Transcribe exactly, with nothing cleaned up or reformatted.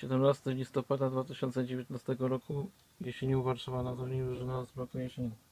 siedemnastego listopada dwa tysiące dziewiętnastego roku jesienią Warszawa na turnieju drużyna z bloku jesieni.